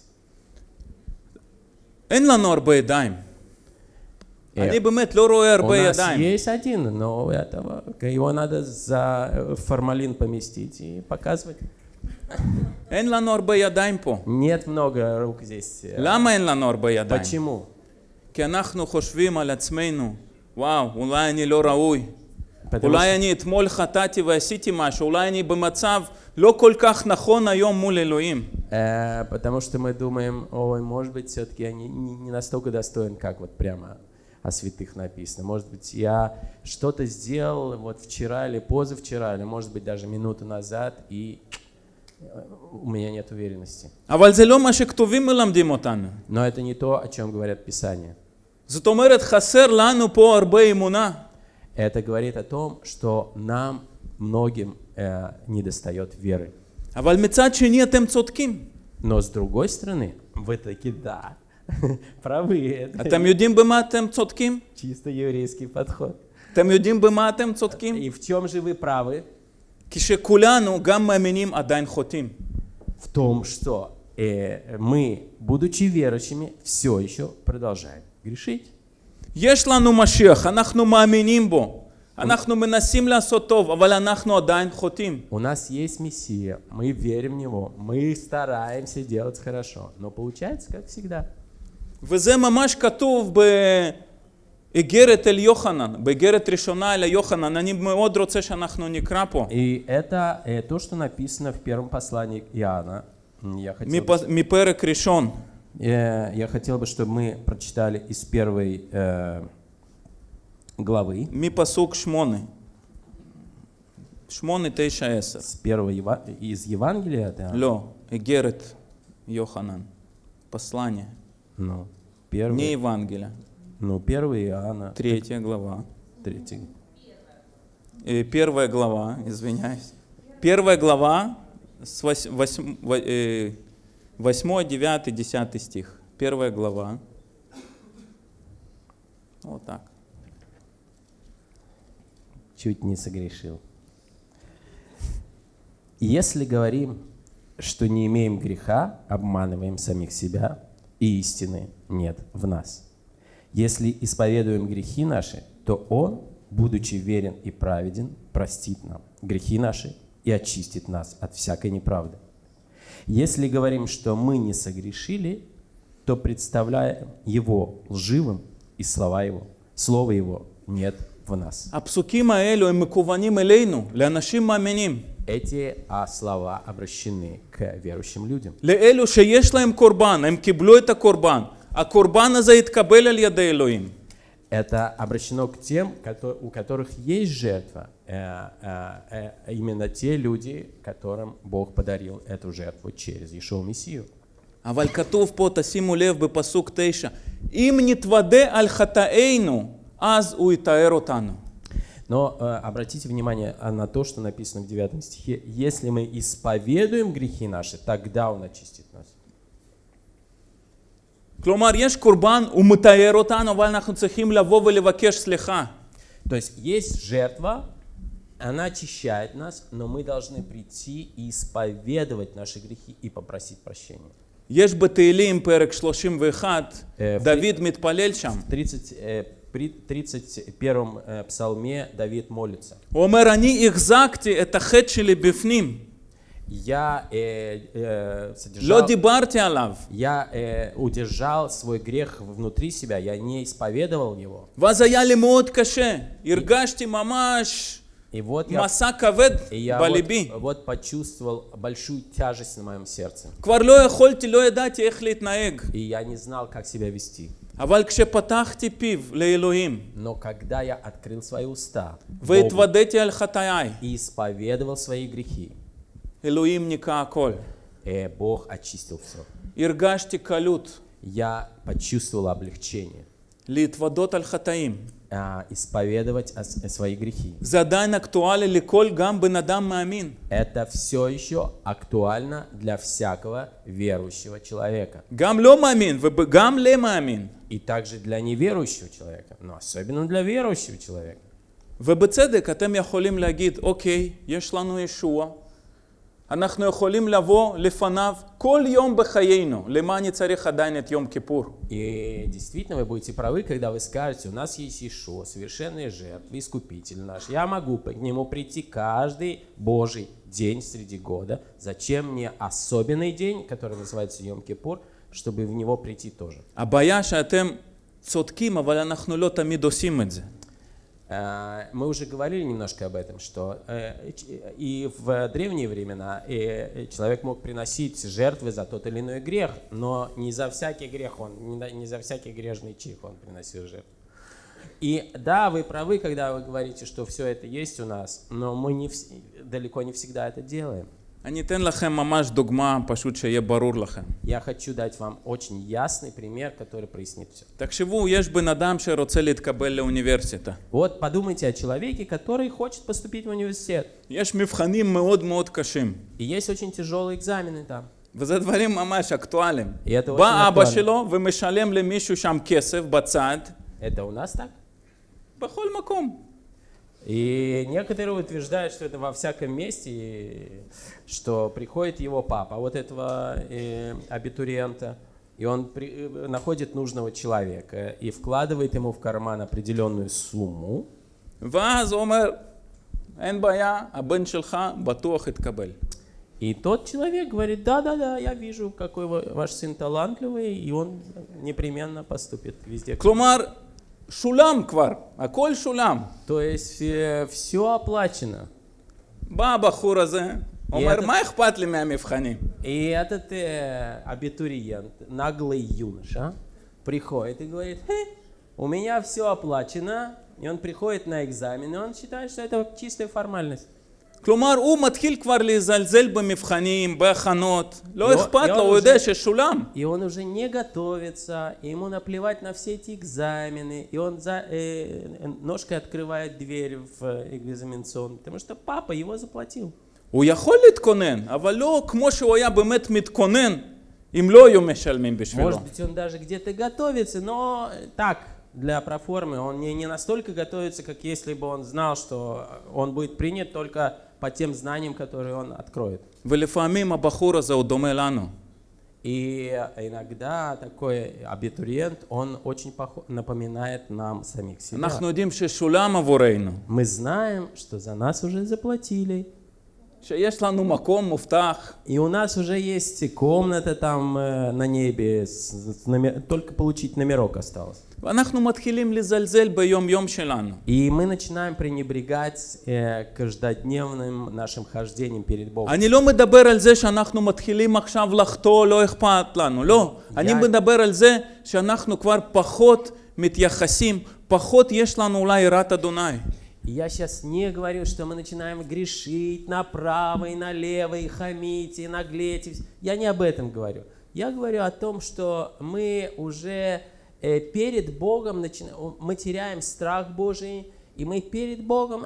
אין לנו הרבה ידיים. אני באמת לא רואה הרבה ידיים. У нас есть один, но его надо за формалин поместить и показывать. אין לנו הרבה ידיים פה. Нет много рук здесь. למה אין לנו הרבה ידיים? Почему? כי אנחנו חושבים על עצמנו, וואו, אולי אני לא ראוי. אולי אני אתמול חטאתי ועשיתי משהו, אולי אני במצב לא כל כך נכון היום מול אלוהים. Потому что мы думаем, ой, может быть, все-таки я не настолько достоин, как вот прямо о святых написано. Может быть, я что-то сделал вот вчера или позавчера, или, может быть, даже минуту назад, и у меня нет уверенности. אבל זה לא מה שכתובים מלמדים אותנו. Но это не то, о чем говорят Писания. זאת אומרת, חסר לנו פה הרבה אמונה. Это говорит о том, что нам многим недостает веры. אבל מצד שני אתם צודקים. Но с другой стороны, вы таки да, правы. אתם יודעים במה אתם צודקים? Чисто еврейский подход. אתם יודעים במה אתם צודקים? И в чем же вы правы? כשכולנו גם מאמינים עדיין חוטאים. В том, что мы, будучи верующими, все еще продолжаем грешить. יש לנו משיח, אנחנו מאמינים בו. אנחנו מנסים לעשות טוב, אבל אנחנו עדיין חוטאים. У нас есть Мессия, мы верим в Него, мы стараемся делать хорошо, но получается, как всегда. וזה ממש כתוב באיגרת אל יוחנן, באיגרת ראשונה אל יוחנן. אני מאוד רוצה שאנחנו נקרא פה. И это то, что написано в первом послании Иоанна. מפרק ראשון. Я хотел бы, чтобы мы прочитали из первой главы. מפסוק 8. 8, 9, 10. С первого из Евангелия? Да? לא, איגרת יוחנן. послание. Ну, Не первый. Евангелие. Ну, первый Иоанна. 3 глава. Третий. 1 глава, извиняюсь. 1 глава, с 8, 9, 10 стих. 1 глава. Вот так. Чуть не согрешил. Если говорим, что не имеем греха, обманываем самих себя, и истины нет в нас. Если исповедуем грехи наши, то Он, будучи верен и праведен, простит нам грехи наши и очистит нас от всякой неправды. Если говорим, что мы не согрешили, то представляем Его лживым, и слово Его нет в нас. הפסוקים האלו הם מקוונים אלינו, לאנשים מאמינים. Эти слова обращены к верующим людям. לאלו שיש להם קורבן, הם קיבלו את הקורבן. הקורבן הזה התקבל על ידי אלוהים. Это обращено к тем, у которых есть жертва. Именно те люди, которым Бог подарил эту жертву через Иешуа Мессию. אבל כתוב פה, תשימו לב בפסוק 9, אם נתוודה על חטאינו, אז הוא יתאר אותנו. Но обратите внимание на то, что написано в 9 стихе. Если мы исповедуем грехи наши, тогда Он очистит нас. כלומר, יש קורבן, הוא מתאר אותנו, אבל אנחנו צריכים לבוא ולבקש סליחה. То есть есть жертва, она очищает нас, но мы должны прийти и исповедовать наши грехи и попросить прощения. יש בתהילים פרק 31, דוד מתפלל שם. При 31 псалме Давид молится. הוא אומר, אני החזקתי את החטא שלי בפנים. Я לא דיברתי עליו. удержал свой грех внутри себя, я не исповедовал его. ואז היה לי מאוד קשה. הרגשתי ממש מסע כבד בליבי. Вот почувствовал большую тяжесть на моем сердце. כבר לא יכולתי, לא ידעתי איך להתנהג. И я не знал, как себя вести. אבל כשפתחתי פיו לאלוהים, Но когда я открыл свои уста והתוודעתי על חטאיי, и исповедовал свои грехи, אלוהים ניקה הכל. Бог очистил все. הרגשתי קלות. Я почувствовал облегчение. להתוודות על חטאים. Исповедовать свои грехи. זה עדיין אקטואלי לכל גם בן אדם מאמין. Это все еще актуально для всякого верующего человека. גם לא מאמין וגם למאמין. И также для неверующего человека, но особенно для верующего человека. ובצדק אתם יכולים להגיד, אוקיי, יש לנו ישוע, אנחנו יכולים לבוא לפניו כל יום בחיינו. למה אני צריך עדיין את יום כיפור? И действительно вы будете правы, когда вы скажете, у нас есть Иешуа, совершенная жертва, искупитель наш. Я могу к Нему прийти каждый Божий день среди года. Зачем мне особенный день, который называется Йом-Кипур, чтобы в него прийти тоже? הבעיה שאתם צודקים, אבל אנחנו לא תמיד עושים את זה. Мы уже говорили немножко об этом, что и в древние времена человек мог приносить жертвы за тот или иной грех, но не за всякий грех не за всякий грешный чих он приносил жертву. И да, вы правы, когда вы говорите, что все это есть у нас, но мы далеко не всегда это делаем. אני אתן לכם ממש דוגמה, פשוט שיהיה ברור לכם. Я хочу дать вам очень ясный пример, который прояснит все. תחשבו, יש בן אדם שרוצה להתקבל לאוניברסיטה. Вот подумайте о человеке, который хочет поступить в университет. יש מבחנים מאוד מאוד קשים. И есть очень тяжелые экзамены там. וזה דברים ממש אקטואליים. И это очень בא אבא актуально. שלו ומשלם למישהו שם כסף בצד, Это у нас так? בכל מקום. И некоторые утверждают, что это во всяком месте, и что приходит его папа, вот этого абитуриента, и он находит нужного человека и вкладывает ему в карман определенную сумму. ואז הוא אומר, אין בעיה, הבן שלך בטוח יתקבל. И тот человек говорит, да, я вижу, какой ваш сын талантливый, и он непременно поступит везде. כלומר, שולם כבר, הכל שולם. То есть все оплачено. בא הבחור הזה, אומר, этот- מה אכפת לי מהמבחנים? И этот абитуриент, наглый юноша, приходит и говорит, у меня все оплачено, и он приходит на экзамен, и он считает, что это чистая формальность. כלומר, הוא מתחיל כבר להזלזל במבחנים, בהכנות, לא לא- אכפת לו, לא, הוא זה- יודע ששולם. И он уже не готовится, и ему наплевать на все эти экзамены, и он ножкой открывает дверь в экзаменационный, потому что папа его заплатил. הוא יכול להתכונן, אבל לא כמו שהוא היה באמת מתכונן, אם לא היו משלמים בשבילו. Может быть, он даже где-то готовится, но так, для проформы, он не настолько готовится, как если бы он знал, что он будет принят только по тем знаниям, которые он откроет. ולפעמים הבחור הזה הוא דומה לנו. И иногда такой абитуриент, он очень напоминает нам самих себя. אנחנו יודעים ששולם עבורנו, Мы знаем, что за нас уже заплатили, שיש לנו מקום מובטח, и у нас уже есть комната там на небе, только получить номерок осталось. ואנחנו מתחילים לזלזל ביום יום שלנו. И мы начинаем пренебрегать каждодневным нашим хождением перед Богом. אני לא מדבר על זה שאנחנו מתחילים עכשיו לחטוא, לא אכפת לנו, לא. אני מדבר על זה שאנחנו כבר פחות מתייחסים, פחות יש לנו אולי יראת אדוני. И я сейчас не говорю, что мы начинаем грешить направо и налево, и хамить, и наглеть. Я не об этом говорю. Я говорю о том, что мы уже перед Богом мы теряем страх Божий, и мы перед Богом,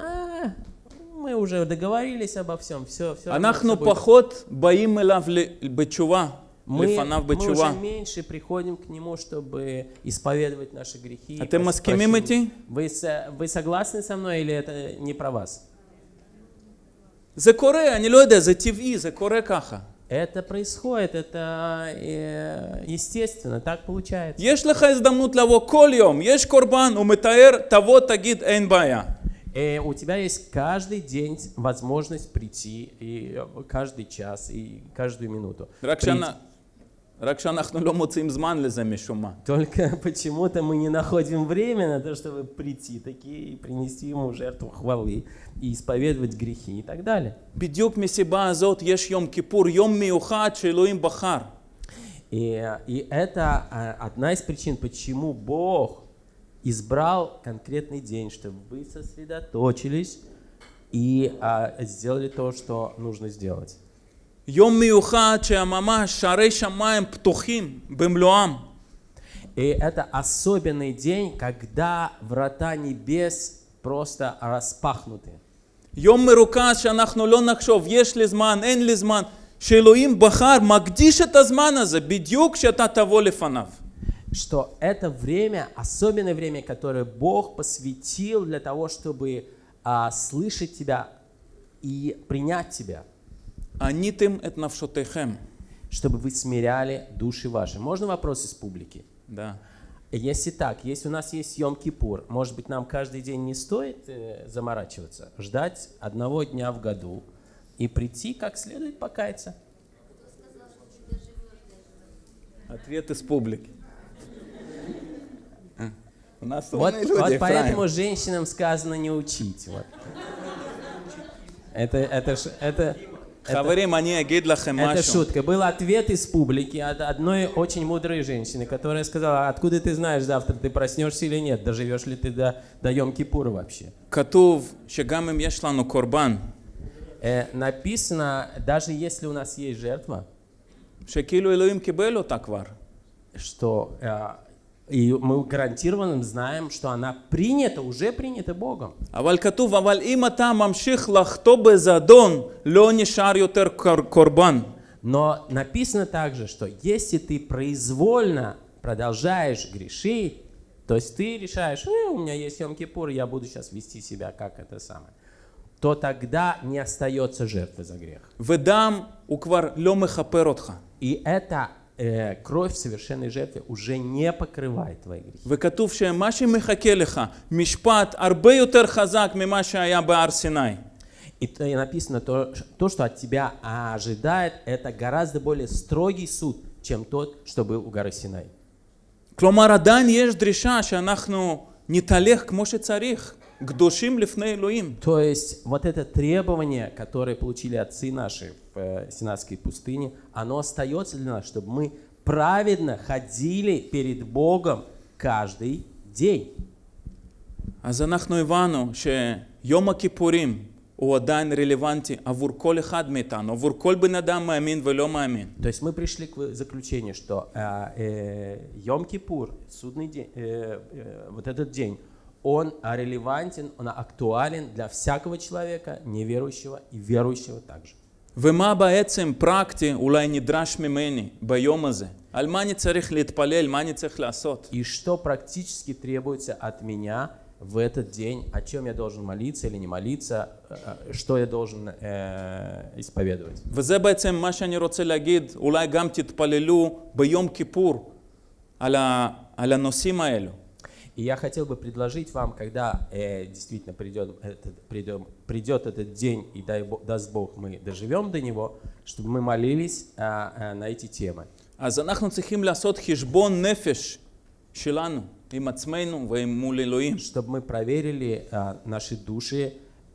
мы уже договорились обо всем, все. אנחנו פחות באים אליו בתשובה, Мы לפניו уже בתשובה. меньше приходим к Нему, чтобы исповедовать наши грехи. и אתם просить מסכימים прощения. איתי? Вы согласны со мной или это не про вас? זה קורה, אני לא יודע, זה טבעי, זה קורה ככה. Это происходит, это естественно, так получается. יש לך הזדמנות לבוא כל יום, יש קורבן, הוא מתאר, תבוא תגיד אין בעיה. У тебя есть каждый день возможность прийти, и каждый час, и каждую минуту. רק שאנחנו לא מוצאים זמן לזה משום מה. Только почему-то мы не находим время на то, чтобы прийти такие и принести ему жертву хвалы, и исповедовать грехи и так далее. בדיוק מסיבה הזאת יש יום כיפור, יום מיוחד שאלוהים בחר. И это одна из причин, почему Бог избрал конкретный день, чтобы вы сосредоточились и сделали то, что нужно сделать. יום מיוחד שהממש שערי שמיים פתוחים במלואם. И это особенный день, когда врата небес просто распахнуты. יום מרוכז שאנחנו לא נחשוב, יש לי זמן, אין לי זמן, שאלוהים בחר, מקדיש את הזמן הזה, בדיוק כשאתה תבוא לפניו. Что это время, особенное время, которое Бог посвятил для того, чтобы слышать тебя и принять тебя. עניתם את נפשותיכם. Чтобы вы смиряли души ваши. Можно вопрос из публики? Да. Если так, если у нас есть Йом-Кипур, может быть, нам каждый день не стоит заморачиваться, ждать одного дня в году и прийти как следует покаяться? Ответ из публики. У нас Вот, умные люди, поэтому Ефраим. женщинам сказано не учить. Вот. Это חברים, אני אגיד לכם משהו. шутка. Был ответ из публики от одной очень мудрой женщины, которая сказала, откуда ты знаешь, завтра ты проснешься или нет, доживешь ли ты до Йом-Кипура вообще. כתוב שגם אם יש לנו קורבן, Написано, даже если у нас есть жертва, שכאילו אלוהים קיבל אותה כבר. что и мы гарантированно знаем, что она принята, уже принята Богом. אבל כתוב, אבל אם אתה ממשיך לחטוא בזדון, לא נשאר יותר קורבן. Но написано также, что если ты произвольно продолжаешь грешить, то есть ты решаешь, у меня есть Йом-Кипур, я буду сейчас вести себя как это самое, то тогда не остается жертвы за грех. ודם הוא כבר לא מכפר אותך. И эта кровь в совершенной жертве уже не покрывает твои грехи. וכתוב שמה שמחכה לך, משפט הרבה יותר חזק ממה שהיה בהר סיני. И написано то, что от тебя ожидает, это гораздо более строгий суд, чем тот, что был у горы Синай. כלומר, עדיין יש דרישה שאנחנו נתהלך כמו שצריך, קדושים לפני אלוהים. То есть вот это требование, которое получили отцы наши в Синайской пустыне, оно остается для нас, чтобы мы праведно ходили перед Богом каждый день. אז אנחנו הבנו שיום הכיפורים הוא עדיין רלוונטי עבור כל אחד מאיתנו, עבור כל בן אדם מאמין ולא מאמין. То есть мы пришли к заключению, что Йом-Кипур, судный день, вот этот день, он релевантен, он актуален для всякого человека, неверующего и верующего также. ומה בעצם פרקטי אולי נדרש ממני ביום הזה? על מה אני צריך להתפלל, מה אני צריך לעשות? И что практически требуется от меня в этот день, о чем я должен молиться или не молиться, что я должен исповедовать. וזה בעצם מה שאני רוצה להגיד, אולי גם תתפללו ביום כיפור על הנושאים האלו. И я хотел бы предложить вам, когда действительно придет этот день, и даст Бог, мы доживем до него, чтобы мы молились на эти темы. אז אנחנו צריכים לעשות חשבון נפש שלנו, עם עצמנו ומול אלוהים. Чтобы мы проверили наши души,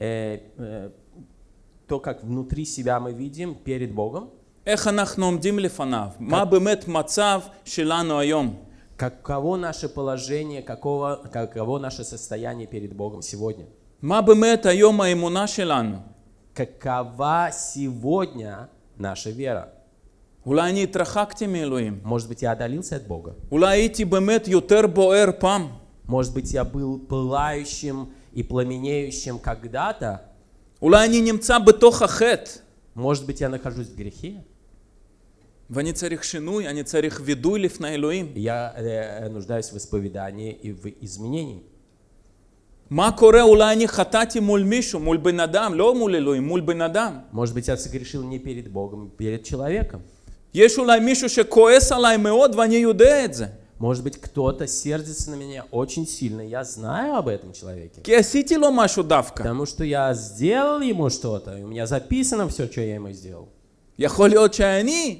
то, как внутри себя мы видим перед Богом. איך אנחנו עומדים לפניו? מה באמת מצב שלנו היום? Каково наше положение, каково наше состояние перед Богом сегодня? מה באמת היום האמונה שלנו? Какова сегодня наша вера? אולי אני התרחקתי מאלוהים. Может быть, я отдалился от Бога? אולי הייתי באמת יותר בוער פעם. Может быть, я был пылающим и пламенеющим когда-то? אולי אני נמצא בתוך החטא. Может быть, я нахожусь в грехе? ואני צריך שינוי, אני צריך וידוי לפני אלוהים. Я нуждаюсь в исповедании и в изменении. מה קורה? אולי אני חטאתי מול מישהו, מול בן אדם, לא מול אלוהים, מול בן אדם. Может быть, я согрешил не перед Богом, перед человеком. יש אולי מישהו שכועס עליי מאוד ואני יודע את זה. Может быть, кто-то сердится на меня очень сильно. Я знаю об этом человеке. כי עשיתי לו משהו דווקא. Потому что я сделал ему что-то. И у меня записано все, что я ему сделал. יכול להיות שאני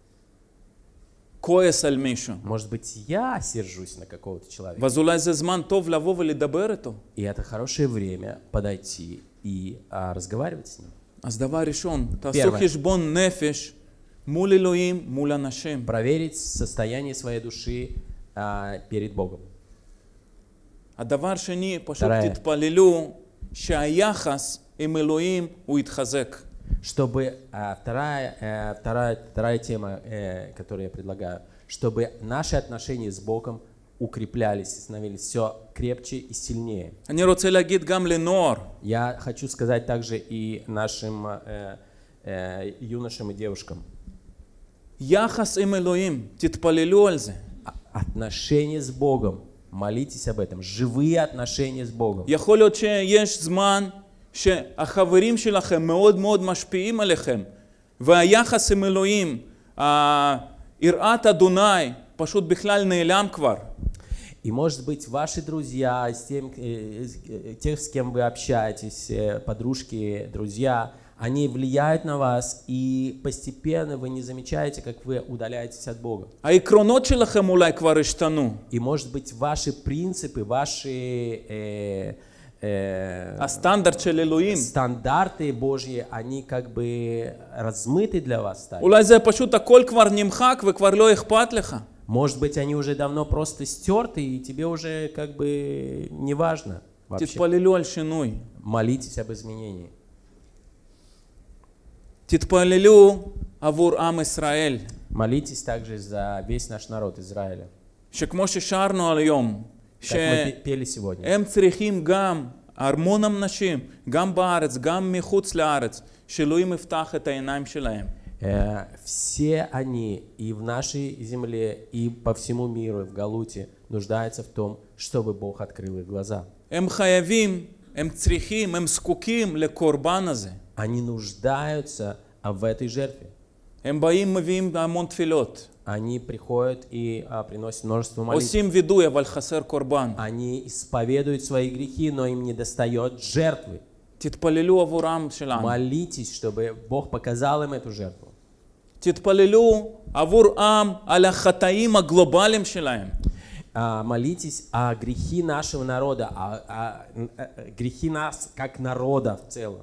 כועס על מישהו. Может быть, я сержусь на какого-то человека. ואז אולי זה זמן טוב לבוא ולדבר איתו. И это хорошее время подойти и разговаривать с ним. אז דבר ראשון, תעשו חשבון נפש מול אלוהים, מול אנשים. Проверить состояние своей души перед Богом. הדבר שני, פשוט תתפללו שהיחס עם אלוהים הוא יתחזק. Чтобы вторая тема, которую я предлагаю, чтобы наши отношения с Богом укреплялись и становились все крепче и сильнее. אני רוצה להגיד גם לנוער. Я хочу сказать также и нашим юношам и девушкам. יחס עם אלוהים, תתפללו על זה. Отношения с Богом. Молитесь об этом. Живые отношения с Богом. יכול להיות שיש זמן שהחברים שלכם מאוד מאוד משפיעים עליכם, והיחס עם אלוהים, יראת אדוני, פשוט בכלל נעלם כבר. И, может быть, ваши друзья, тех, с кем вы общаетесь, подружки, друзья, они влияют на вас, и постепенно вы не замечаете, как вы удаляетесь от Бога. העקרונות שלכם אולי כבר השתנו. И, может быть, ваши принципы, ваши הסטנדרט של אלוהים. стандарты Божьи, они как бы размыты для вас стали. אולי זה פשוט הכל כבר נמחק וכבר לא אכפת לך. Может быть, они уже давно просто стерты, и тебе уже как бы не важно вообще. תתפללו על שינוי. Молитесь об изменении. תתפללו עבור עם ישראל, Молитесь также за весь наш народ Израиля, שכמו ששרנו היום, как мы пели сегодня. שהם צריכים גם המון אנשים, גם בארץ, גם מחוץ לארץ, שאלוהים יפתח את העיניים שלהם. Все они и в нашей земле, и по всему миру, и в Галуте нуждаются в том, чтобы Бог открыл их глаза. הם חייבים, הם צריכים, הם זקוקים לקורבן הזה. Они нуждаются в этой жертве. הם באים, מביאים המון תפילות. Они приходят и приносят множество молитв. עושים וידוי, אבל חסר קורבן. Они исповедуют свои грехи, но им не достает жертвы. תתפללו עבורם שלנו. Молитесь, чтобы Бог показал им эту жертву. תתפללו עבור עם על החטאים הגלובליים שלהם. Молитесь о грехи нашего народа, о грехи нас как народа в целом.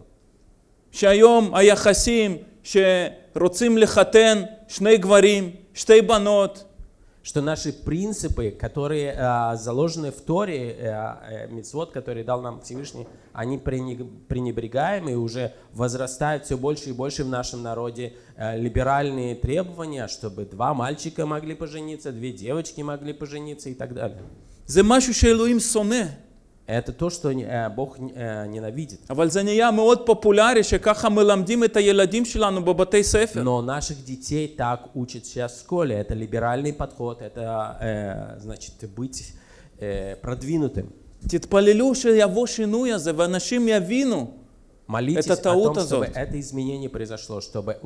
שהיום היחסים שרוצים לחתן שני גברים, שתי בנות, Что наши принципы, которые заложены в Торе, мицвот, который дал нам Всевышний, они пренебрегаемы и уже возрастают все больше и больше в нашем народе либеральные требования, чтобы 2 мальчика могли пожениться, 2 девочки могли пожениться и так далее. זה משהו שאלוהים שונא. Это то, что Бог ненавидит. אבל זה נהיה מאוד פופולרי שככה מלמדים את הילדים שלנו בבתי ספר. Но наших детей так учат сейчас в школе. Это либеральный подход, это значит быть продвинутым. תתפללו שיבוא שינוי הזה ואנשים יבינו Молитесь את о том, הטעות чтобы הזאת. это изменение произошло,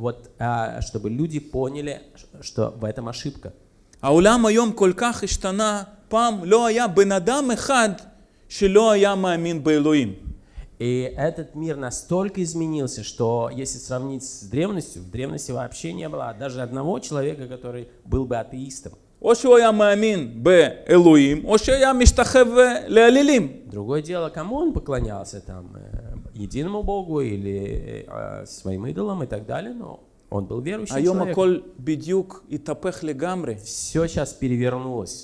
чтобы люди поняли, что в этом ошибка. העולם היום כל כך השתנה, פעם לא היה בן אדם אחד שלא היה מאמין באלוהים. И этот мир настолько изменился, что если сравнить с древностью, в древности вообще не было даже одного человека, который был бы атеистом. או שהוא היה מאמין באלוהים, או שהיה משתחווה לאלילים. Другое дело, кому он поклонялся, там, единому Богу или своим идолам и так далее, но он был верующим היום человеком. הכל בדיוק התהפך לגמרי. Все сейчас перевернулось.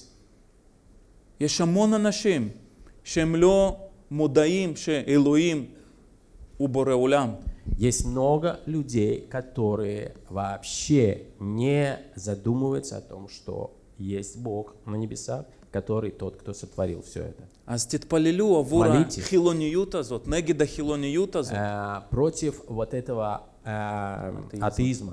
יש המון אנשים שהם לא מודעים שאלוהים הוא בורא עולם. Есть много людей, которые вообще не задумываются о том, что есть Бог на небесах, который тот, кто сотворил все это. אז תתפללו עבור молитесь. החילוניות הזאת, נגד החילוניות הזאת. Против вот этого атеизма.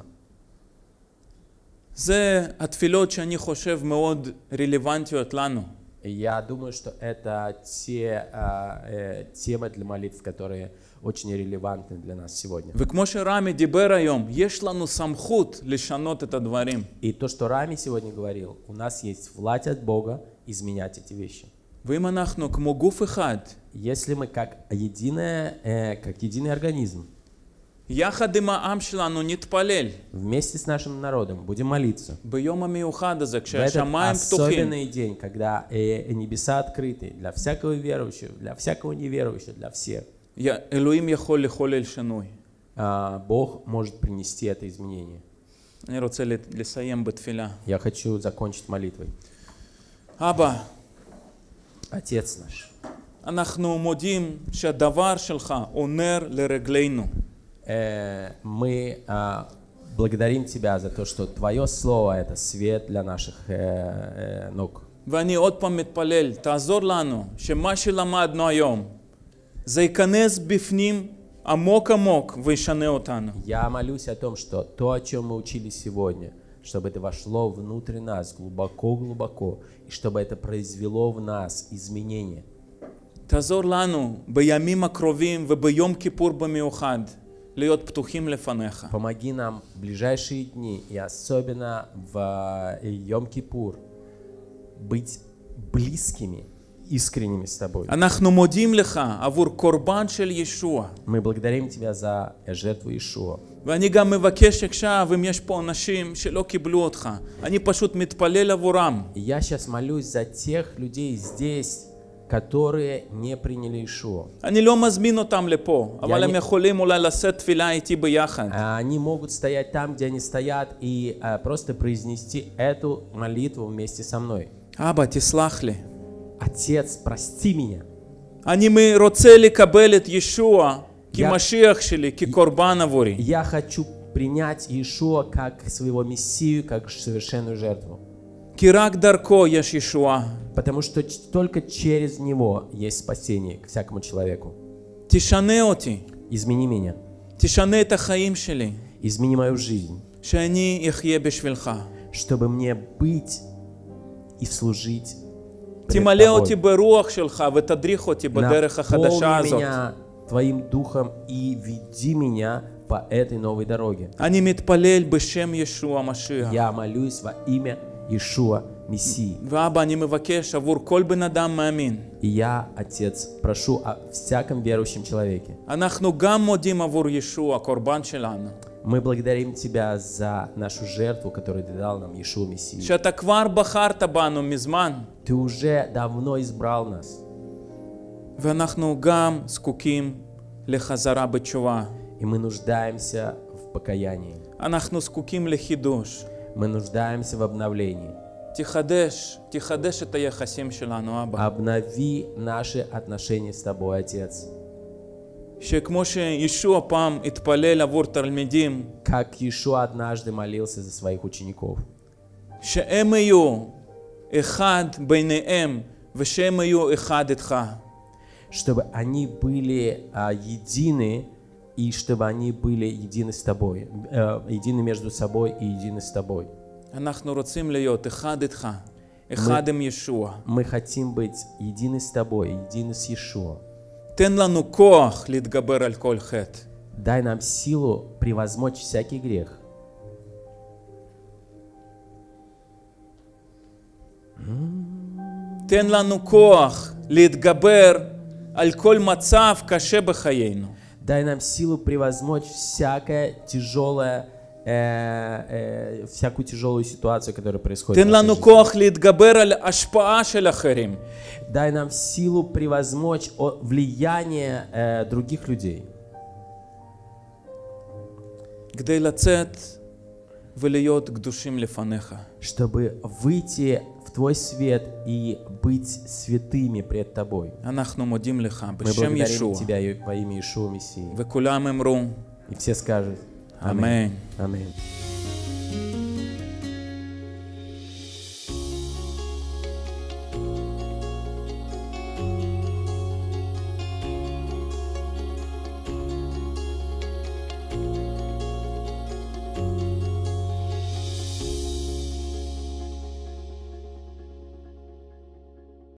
זה התפילות שאני חושב מאוד רלוונטיות לנו. Я думаю, что это те темы для молитв, которые очень релевантны для нас сегодня. וכמו שרמי דיבר היום, יש לנו סמכות לשנות את הדברים. И то, что Рами сегодня говорил, у нас есть власть от Бога изменять эти вещи. ואם אנחנו כמו גוף אחד, Если мы как единый организм, יחד עם העם שלנו נתפלל, вместе с нашим народом будем молиться, ביום המיוחד הזה, в этот כשהשמיים פתוחים, особенный день, когда небеса открыты для всякого верующего, для всякого неверующего, для всех, אלוהים יכול לחולל שינוי. Бог может принести это изменение. אני רוצה לסיים בתפילה. Я хочу закончить молитвой. אבא, Отец наш, אנחנו מודים שהדבר שלך הוא נר לרגלינו. мы благодарим Тебя за то, что Твое Слово — это свет для наших ног. ואני עוד פעם מתפלל, תעזור לנו שמה שלמדנו היום, זה ייכנס בפנים עמוק עמוק וישנה אותנו. Я молюсь о том, что то, о чем мы учились сегодня, чтобы это вошло внутрь нас глубоко-глубоко, и чтобы это произвело в нас изменения. תעזור לנו בימים הקרובים וביום כיפור במיוחד להיות פתוחים לפניך. Помоги нам в ближайшие дни, и особенно в Йом-Кипур, быть близкими, искренними с Тобой. אנחנו מודים לך עבור קורבן של ישוע. Мы благодарим Тебя за жертву Иешуа. ואני גם מבקש עכשיו, אם יש פה אנשים שלא קיבלו אותך, אני פשוט מתפלל עבורם. Я сейчас молюсь за тех людей здесь, которые не приняли Иешуа. אני לא מזמין אותם לפה, אבל הם יכולים אולי לשאת תפילה איתי ביחד. Они могут стоять там, где они стоят, и просто произнести эту молитву вместе со мной. אבא, תסלח לי. Отец, прости меня. אני רוצה לקבל את ישוע כמשיח שלי, כקורבן עבורי. Я хочу принять Иешуа как своего Мессию, как совершенную жертву. כי רק דרכו יש ישועה. Потому что только через Него есть спасение к всякому человеку. תשנה אותי, Измени меня, תשנה את החיים שלי, измени мою жизнь, שאני אחיה בשבילך. чтобы мне быть и служить пред תמלא אותי Тобой. ברוח שלך ותדריך אותי בדרך החדשה Наполни הזאת. меня Твоим Духом и веди меня по этой новой дороге. אני מתפלל בשם ישוע המשיח. Я молюсь во имя Иешуа Мессии. ואבא, אני מבקש עבור כל בן אדם מאמין. И я, Отец, прошу о всяком верующем человеке. אנחנו גם מודים עבור ישוע, הקורבן שלנו. Мы благодарим Тебя за нашу жертву, которую Ты дал нам, Иешуа Мессию. שאתה כבר בחרת בנו מזמן. Ты уже давно избрал нас. ואנחנו גם זקוקים לחזרה בתשובה. И мы нуждаемся в покаянии. אנחנו זקוקים לחידוש. Мы нуждаемся в обновлении. תחדש את היחסים שלנו, אבא. Обнови наши отношения с Тобой, Отец. שכמו שישוע פעם התפלל עבור תלמידים, Как Иешуа однажды молился за своих учеников. שהם יהיו אחד ביניהם ושהם יהיו אחד איתך. Чтобы они были едины, и чтобы они были едины с Тобой, едины между собой и едины с Тобой. אנחנו רוצים להיות אחד איתך, אחד עם ישוע. Мы хотим быть едины с Тобой, едины с Иешуа. תן לנו כוח להתגבר על כל חטא. Дай нам силу превозмочь всякий грех. תן לנו כוח להתגבר על כל מצב קשה בחיינו. Дай нам силу превозмочь всякую тяжелую ситуацию, которая происходит תן в нашей לנו жизни. כוח להתגבר על השפעה של אחרים. Дай нам силу превозмочь влияние других людей, כדי לצאת ולהיות קדושים לפניך. чтобы выйти в Твой свет и быть святыми пред Тобой. אנחנו מודים לך Мы בשם благодарим ישוע. Тебя во имя Иешуа Мессии. וכולם אמרו И все скажут אמן. Аминь.